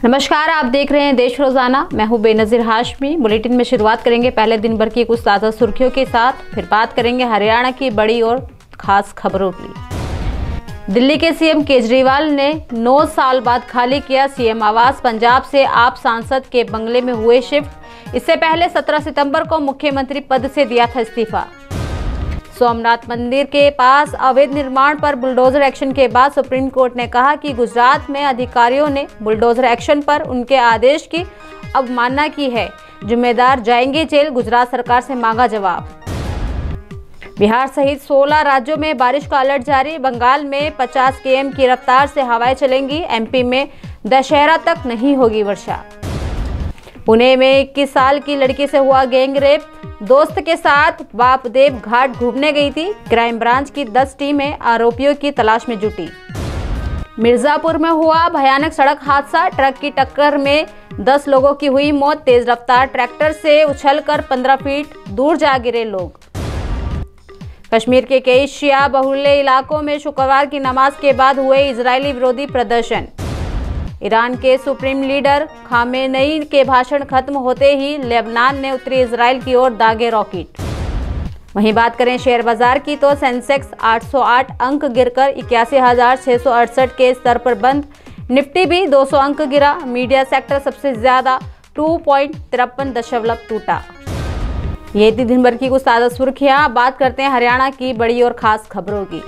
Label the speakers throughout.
Speaker 1: नमस्कार, आप देख रहे हैं देश रोजाना। मैं हूं बेनजीर हाशमी। बुलेटिन में शुरुआत करेंगे पहले दिन भर की कुछ ताज़ा सुर्खियों के साथ, फिर बात करेंगे हरियाणा की बड़ी और खास खबरों की। दिल्ली के सीएम केजरीवाल ने 9 साल बाद खाली किया सीएम आवास। पंजाब से आप सांसद के बंगले में हुए शिफ्ट। इससे पहले 17 सितंबर को मुख्यमंत्री पद से दिया था इस्तीफा। सोमनाथ मंदिर के पास अवैध निर्माण पर बुलडोजर एक्शन के बाद सुप्रीम कोर्ट ने कहा कि गुजरात में अधिकारियों ने बुलडोजर एक्शन पर उनके आदेश की अवमानना की है, जिम्मेदार जाएंगे जेल। गुजरात सरकार से मांगा जवाब। बिहार सहित 16 राज्यों में बारिश का अलर्ट जारी। बंगाल में 50 km की रफ्तार से हवाएं चलेंगी। एमपी में दशहरा तक नहीं होगी वर्षा। पुणे में 21 साल की लड़की से हुआ गैंग रेप। दोस्त के साथ बापदेव घाट घूमने गई थी। क्राइम ब्रांच की 10 टीमें आरोपियों की तलाश में जुटी। मिर्जापुर में हुआ भयानक सड़क हादसा। ट्रक की टक्कर में 10 लोगों की हुई मौत। तेज रफ्तार ट्रैक्टर से उछलकर 15 फीट दूर जा गिरे लोग। कश्मीर के कई शिया बहुल्य इलाकों में शुक्रवार की नमाज के बाद हुए इजरायली विरोधी प्रदर्शन। ईरान के सुप्रीम लीडर खामेनेई के भाषण खत्म होते ही लेबनान ने उत्तरी इजराइल की ओर दागे रॉकेट। वहीं बात करें शेयर बाजार की तो सेंसेक्स 808 अंक गिरकर 81,668 के स्तर पर बंद। निफ्टी भी 200 अंक गिरा। मीडिया सेक्टर सबसे ज्यादा 2.53 टूटा। ये थी दिन भर की कुछ ताज़ा सुर्खियां। बात करते हैं हरियाणा की बड़ी और खास खबरों की।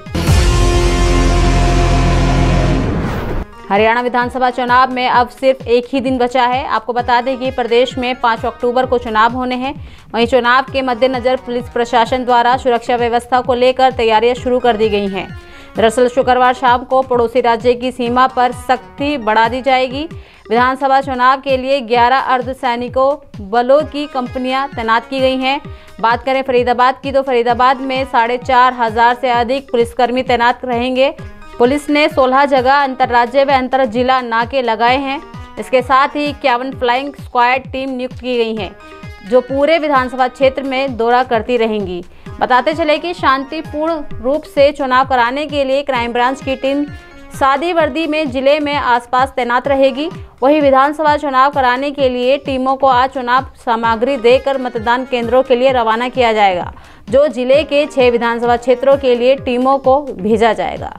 Speaker 1: हरियाणा विधानसभा चुनाव में अब सिर्फ एक ही दिन बचा है। आपको बता दें कि प्रदेश में 5 अक्टूबर को चुनाव होने हैं। वहीं चुनाव के मद्देनजर पुलिस प्रशासन द्वारा सुरक्षा व्यवस्था को लेकर तैयारियां शुरू कर दी गई हैं। दरअसल शुक्रवार शाम को पड़ोसी राज्य की सीमा पर सख्ती बढ़ा दी जाएगी। विधानसभा चुनाव के लिए 11 अर्धसैनिकों बलों की कंपनियां तैनात की गई हैं। बात करें फरीदाबाद की तो फरीदाबाद में 4,500 से अधिक पुलिसकर्मी तैनात रहेंगे। पुलिस ने 16 जगह अंतर्राज्य व अंतर जिला नाके लगाए हैं। इसके साथ ही 51 फ्लाइंग स्क्वाड टीम नियुक्त की गई हैं, जो पूरे विधानसभा क्षेत्र में दौरा करती रहेंगी। बताते चले कि शांतिपूर्ण रूप से चुनाव कराने के लिए क्राइम ब्रांच की टीम सादी वर्दी में जिले में आसपास तैनात रहेगी। वहीं विधानसभा चुनाव कराने के लिए टीमों को आज चुनाव सामग्री देकर मतदान केंद्रों के लिए रवाना किया जाएगा, जो जिले के 6 विधानसभा क्षेत्रों के लिए टीमों को भेजा जाएगा।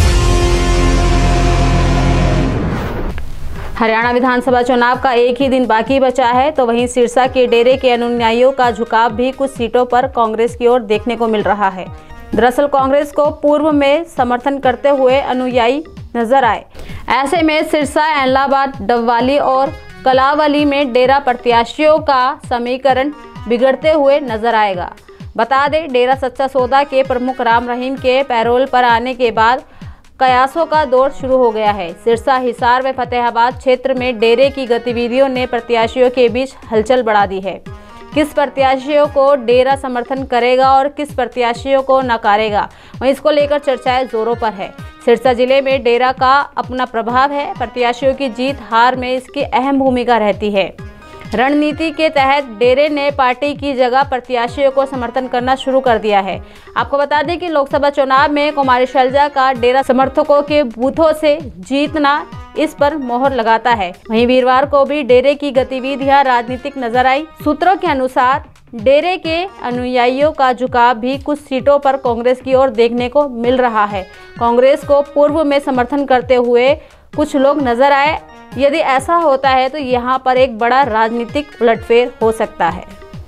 Speaker 1: हरियाणा विधानसभा चुनाव का एक ही दिन बाकी बचा है, तो वहीं सिरसा के डेरे के अनुयायियों का झुकाव भी कुछ सीटों पर कांग्रेस की ओर देखने को मिल रहा है। दरअसल कांग्रेस को पूर्व में समर्थन करते हुए अनुयायी नजर आए। ऐसे में सिरसा, एलाहाबाद, डबवाली और कलावली में डेरा प्रत्याशियों का समीकरण बिगड़ते हुए नजर आएगा। बता दें, डेरा सच्चा सौदा के प्रमुख राम रहीम के पैरोल पर आने के बाद कयासों का दौर शुरू हो गया है। सिरसा, हिसार व फतेहाबाद क्षेत्र में डेरे की गतिविधियों ने प्रत्याशियों के बीच हलचल बढ़ा दी है। किस प्रत्याशियों को डेरा समर्थन करेगा और किस प्रत्याशियों को नकारेगा, वहीं इसको लेकर चर्चाएं जोरों पर है। सिरसा जिले में डेरा का अपना प्रभाव है। प्रत्याशियों की जीत हार में इसकी अहम भूमिका रहती है। रणनीति के तहत डेरे ने पार्टी की जगह प्रत्याशियों को समर्थन करना शुरू कर दिया है। आपको बता दें कि लोकसभा चुनाव में कुमारी शैलजा का डेरा समर्थकों के बूथों से जीतना इस पर मोहर लगाता है। वहीं वीरवार को भी डेरे की गतिविधियां राजनीतिक नजर आई। सूत्रों के अनुसार डेरे के अनुयायियों का झुकाव भी कुछ सीटों पर कांग्रेस की ओर देखने को मिल रहा है। कांग्रेस को पूर्व में समर्थन करते हुए कुछ लोग नजर आए। यदि ऐसा होता है तो यहाँ पर एक बड़ा राजनीतिक उलटफेर हो सकता है।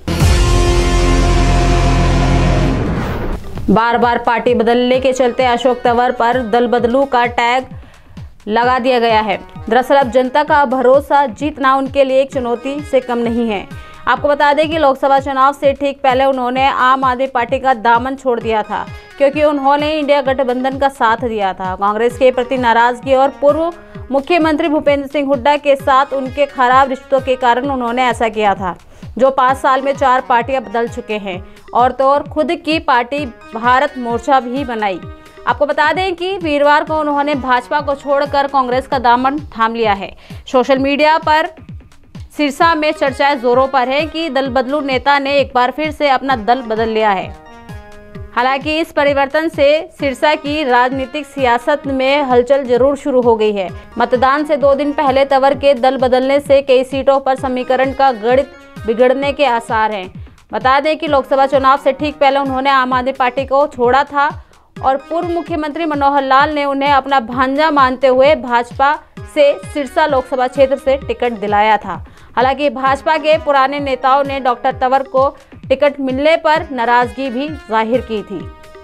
Speaker 1: बार बार पार्टी बदलने के चलते अशोक तंवर पर दल बदलू का टैग लगा दिया गया है। दरअसल अब जनता का भरोसा जीतना उनके लिए एक चुनौती से कम नहीं है। आपको बता दें कि लोकसभा चुनाव से ठीक पहले उन्होंने आम आदमी पार्टी का दामन छोड़ दिया था, क्योंकि उन्होंने इंडिया गठबंधन का साथ दिया था। कांग्रेस के प्रति नाराजगी और पूर्व मुख्यमंत्री भूपेंद्र सिंह हुड्डा के साथ उनके खराब रिश्तों के कारण उन्होंने ऐसा किया था, जो 5 साल में 4 पार्टियां बदल चुके हैं और तो और खुद की पार्टी भारत मोर्चा भी बनाई। आपको बता दें कि वीरवार को उन्होंने भाजपा को छोड़कर कांग्रेस का दामन थाम लिया है। सोशल मीडिया पर सिरसा में चर्चाएं जोरों पर है कि दल बदलू नेता ने एक बार फिर से अपना दल बदल लिया है। हालांकि इस परिवर्तन से सिरसा की राजनीतिक सियासत में हलचल जरूर शुरू हो गई है। मतदान से 2 दिन पहले तंवर के दल बदलने से कई सीटों पर समीकरण का गणित बिगड़ने के आसार हैं। बता दें कि लोकसभा चुनाव से ठीक पहले उन्होंने आम आदमी पार्टी को छोड़ा था और पूर्व मुख्यमंत्री मनोहर लाल ने उन्हें अपना भांजा मानते हुए भाजपा से सिरसा लोकसभा क्षेत्र से टिकट दिलाया था। हालांकि भाजपा के पुराने नेताओं ने डॉक्टर तंवर को टिकट मिलने पर नाराजगी भी जाहिर की थी।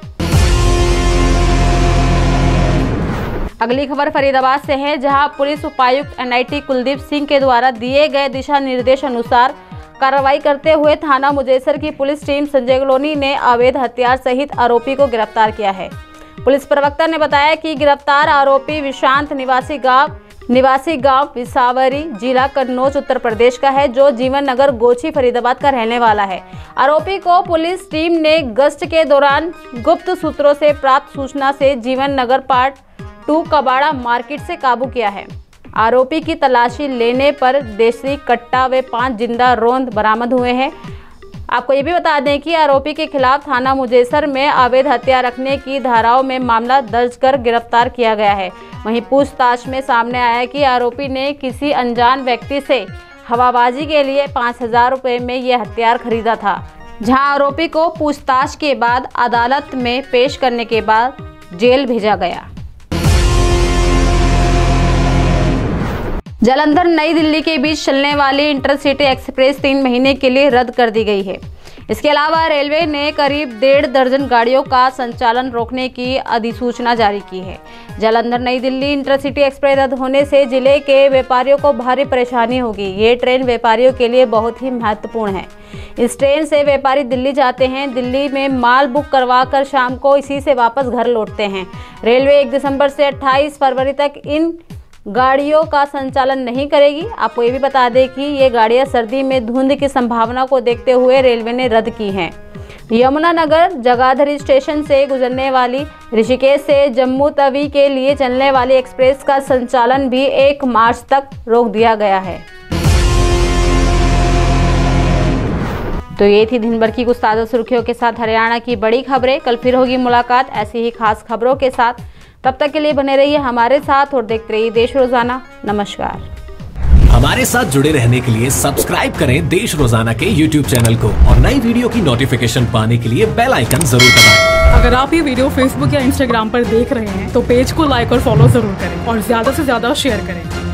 Speaker 1: अगली खबर फरीदाबाद से है, जहां पुलिस उपायुक्त NIT कुलदीप सिंह के द्वारा दिए गए दिशा निर्देश अनुसार कार्रवाई करते हुए थाना मुजेसर की पुलिस टीम संजय कॉलोनी ने अवैध हथियार सहित आरोपी को गिरफ्तार किया है। पुलिस प्रवक्ता ने बताया कि गिरफ्तार आरोपी विशांत निवासी गांव विसावरी, जिला कन्नौज, उत्तर प्रदेश का है, जो जीवन नगर गोची फरीदाबाद का रहने वाला है। आरोपी को पुलिस टीम ने गश्त के दौरान गुप्त सूत्रों से प्राप्त सूचना से जीवन नगर पार्ट 2 कबाड़ा मार्केट से काबू किया है। आरोपी की तलाशी लेने पर देसी कट्टा व 5 जिंदा रोंद बरामद हुए हैं। आपको ये भी बता दें कि आरोपी के खिलाफ थाना मुजेसर में अवैध हथियार रखने की धाराओं में मामला दर्ज कर गिरफ्तार किया गया है। वहीं पूछताछ में सामने आया कि आरोपी ने किसी अनजान व्यक्ति से हवाबाजी के लिए 5,000 रुपये में यह हथियार खरीदा था, जहां आरोपी को पूछताछ के बाद अदालत में पेश करने के बाद जेल भेजा गया। जालंधर नई दिल्ली के बीच चलने वाली इंटरसिटी एक्सप्रेस 3 महीने के लिए रद्द कर दी गई है। इसके अलावा रेलवे ने करीब 1.5 दर्जन गाड़ियों का संचालन रोकने की अधिसूचना जारी की है। जालंधर नई दिल्ली इंटरसिटी एक्सप्रेस रद्द होने से जिले के व्यापारियों को भारी परेशानी होगी। ये ट्रेन व्यापारियों के लिए बहुत ही महत्वपूर्ण है। इस ट्रेन से व्यापारी दिल्ली जाते हैं, दिल्ली में माल बुक करवा कर शाम को इसी से वापस घर लौटते हैं। रेलवे 1 दिसंबर से 28 फरवरी तक इन गाड़ियों का संचालन नहीं करेगी। आपको ये भी बता दें कि ये गाड़ियां सर्दी में धुंध की संभावना को देखते हुए रेलवे ने रद्द की हैं। यमुनानगर जगाधरी स्टेशन से गुजरने वाली ऋषिकेश से जम्मू तवी के लिए चलने वाली एक्सप्रेस का संचालन भी 1 मार्च तक रोक दिया गया है। तो ये थी दिन भर की कुछ ताज़ा सुर्खियों के साथ हरियाणा की बड़ी खबरें। कल फिर होगी मुलाकात ऐसी ही खास खबरों के साथ। तब तक के लिए बने रहिए हमारे साथ और देखते रहिए देश रोजाना। नमस्कार।
Speaker 2: हमारे साथ जुड़े रहने के लिए सब्सक्राइब करें देश रोजाना के YouTube चैनल को और नई वीडियो की नोटिफिकेशन पाने के लिए बेल आइकन जरूर दबाएं।
Speaker 3: अगर आप ये वीडियो Facebook या Instagram पर देख रहे हैं तो पेज को लाइक और फॉलो जरूर करें और ज्यादा से ज्यादा शेयर करें।